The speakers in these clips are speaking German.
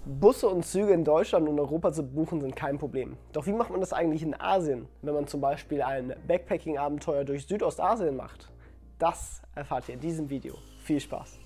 Busse und Züge in Deutschland und Europa zu buchen sind kein Problem. Doch wie macht man das eigentlich in Asien, wenn man zum Beispiel ein Backpacking-Abenteuer durch Südostasien macht? Das erfahrt ihr in diesem Video. Viel Spaß!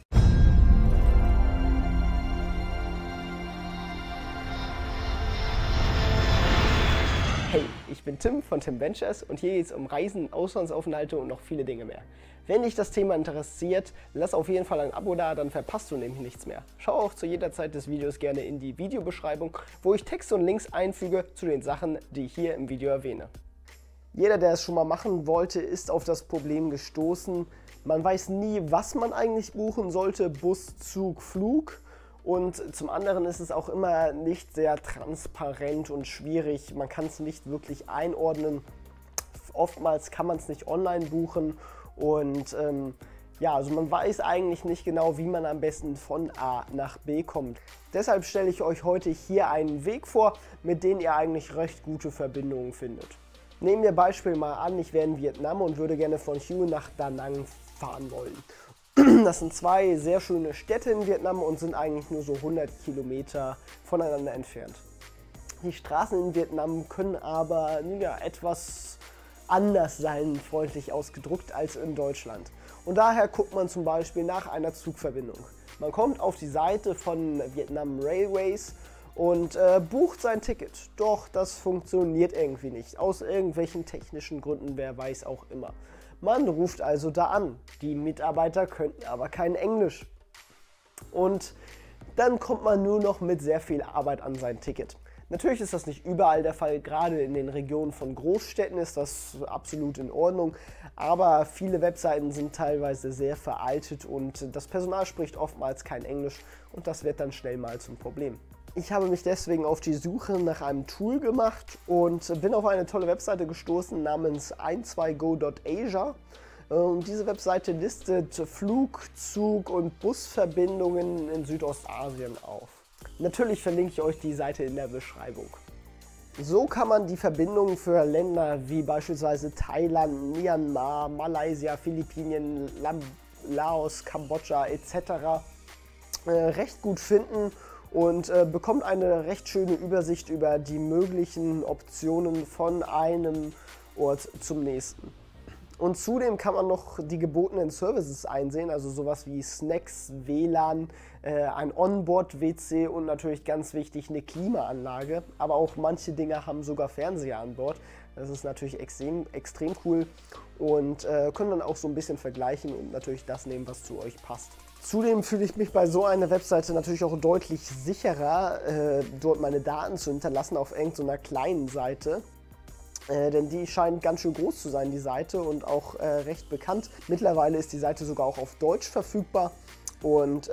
Hey, ich bin Tim von Tim Ventures und hier geht es um Reisen, Auslandsaufenthalte und noch viele Dinge mehr. Wenn dich das Thema interessiert, lass auf jeden Fall ein Abo da, dann verpasst du nämlich nichts mehr. Schau auch zu jeder Zeit des Videos gerne in die Videobeschreibung, wo ich Texte und Links einfüge zu den Sachen, die ich hier im Video erwähne. Jeder, der es schon mal machen wollte, ist auf das Problem gestoßen. Man weiß nie, was man eigentlich buchen sollte, Bus, Zug, Flug. Und zum anderen ist es auch immer nicht sehr transparent und schwierig. Man kann es nicht wirklich einordnen. Oftmals kann man es nicht online buchen. Und also man weiß eigentlich nicht genau, wie man am besten von A nach B kommt. Deshalb stelle ich euch heute hier einen Weg vor, mit dem ihr eigentlich recht gute Verbindungen findet. Nehmen wir Beispiel mal an, ich wäre in Vietnam und würde gerne von Hue nach Da Nang fahren wollen. Das sind zwei sehr schöne Städte in Vietnam und sind eigentlich nur so 100 Kilometer voneinander entfernt. Die Straßen in Vietnam können aber etwas anders sein, freundlich ausgedrückt, als in Deutschland. Und daher guckt man zum Beispiel nach einer Zugverbindung. Man kommt auf die Seite von Vietnam Railways und bucht sein Ticket. Doch das funktioniert irgendwie nicht, aus irgendwelchen technischen Gründen, wer weiß auch immer. Man ruft also da an. Die Mitarbeiter könnten aber kein Englisch. Und dann kommt man nur noch mit sehr viel Arbeit an sein Ticket. Natürlich ist das nicht überall der Fall, gerade in den Regionen von Großstädten ist das absolut in Ordnung, aber viele Webseiten sind teilweise sehr veraltet und das Personal spricht oftmals kein Englisch und das wird dann schnell mal zum Problem. Ich habe mich deswegen auf die Suche nach einem Tool gemacht und bin auf eine tolle Webseite gestoßen namens 12go.asia. Und diese Webseite listet Flug-, Zug- und Busverbindungen in Südostasien auf. Natürlich verlinke ich euch die Seite in der Beschreibung. So kann man die Verbindungen für Länder wie beispielsweise Thailand, Myanmar, Malaysia, Philippinen, Laos, Kambodscha etc. Recht gut finden und bekommt eine recht schöne Übersicht über die möglichen Optionen von einem Ort zum nächsten. Und zudem kann man noch die gebotenen Services einsehen, also sowas wie Snacks, WLAN, ein Onboard-WC und natürlich ganz wichtig eine Klimaanlage. Aber auch manche Dinge haben sogar Fernseher an Bord. Das ist natürlich extrem cool und können dann auch so ein bisschen vergleichen und natürlich das nehmen, was zu euch passt. Zudem fühle ich mich bei so einer Webseite natürlich auch deutlich sicherer, dort meine Daten zu hinterlassen auf irgendeiner kleinen Seite. Denn die scheint ganz schön groß zu sein, die Seite, und auch recht bekannt. Mittlerweile ist die Seite sogar auch auf Deutsch verfügbar und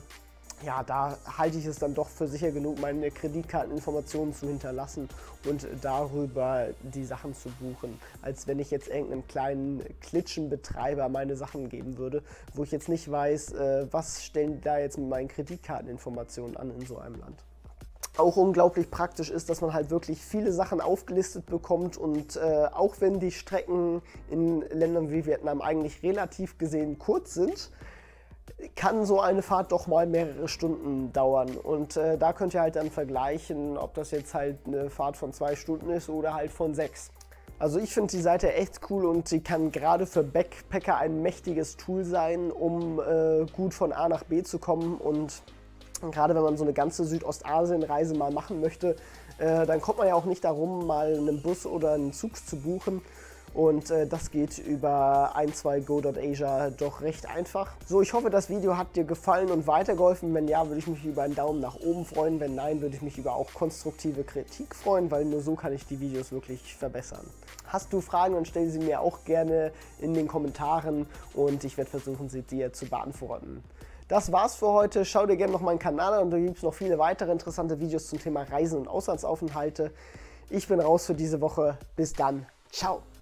da halte ich es dann doch für sicher genug, meine Kreditkarteninformationen zu hinterlassen und darüber die Sachen zu buchen, als wenn ich jetzt irgendeinem kleinen Klitschenbetreiber meine Sachen geben würde, wo ich jetzt nicht weiß, was stellen da jetzt mit meinen Kreditkarteninformationen an in so einem Land. Auch unglaublich praktisch ist, dass man halt wirklich viele Sachen aufgelistet bekommt und auch wenn die Strecken in Ländern wie Vietnam eigentlich relativ gesehen kurz sind, kann so eine Fahrt doch mal mehrere Stunden dauern und da könnt ihr halt dann vergleichen, ob das jetzt halt eine Fahrt von 2 Stunden ist oder halt von 6. Also ich finde die Seite echt cool und sie kann gerade für Backpacker ein mächtiges Tool sein, um gut von A nach B zu kommen. Und gerade wenn man so eine ganze Südostasien-Reise mal machen möchte, dann kommt man ja auch nicht darum, mal einen Bus oder einen Zug zu buchen. Und das geht über 12go.asia doch recht einfach. So, ich hoffe, das Video hat dir gefallen und weitergeholfen. Wenn ja, würde ich mich über einen Daumen nach oben freuen. Wenn nein, würde ich mich über auch konstruktive Kritik freuen, weil nur so kann ich die Videos wirklich verbessern. Hast du Fragen, dann stell sie mir auch gerne in den Kommentaren und ich werde versuchen, sie dir zu beantworten. Das war's für heute. Schau dir gerne noch meinen Kanal an und da gibt es noch viele weitere interessante Videos zum Thema Reisen und Auslandsaufenthalte. Ich bin raus für diese Woche. Bis dann. Ciao.